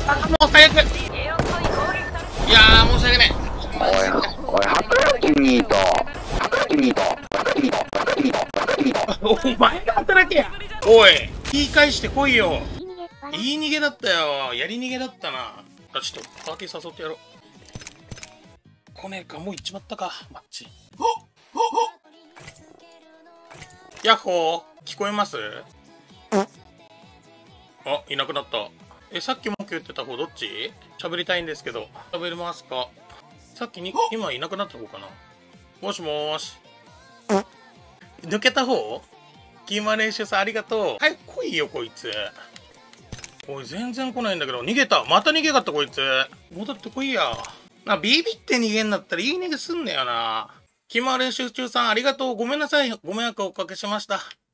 もう最悪。いやー、申し訳ない。 おい、働きにと。働きにと。働きにと。働きにと。働きにと。 お前が働けや。おい、言い返してこいよ。言い逃げだったよ。やり逃げだったな。あ、ちょっとパーティー誘ってやろう。来ねえか、もう行っちまったか、マッチ。ヤッホー、聞こえます？あ、いなくなった。さっきも言ってた方どっち？喋りたいんですけど。喋りますか？さっきに、今いなくなった方かな？もしもーし。抜けた方？キーマ練習さんありがとう。早く来いよ、こいつ。おい、全然来ないんだけど、逃げた。また逃げやがった、こいつ。戻ってこいや。ビビって逃げんだったらいい逃げすんなよな。キーマ練習中さんありがとう。ごめんなさい。ご迷惑をおかけしました。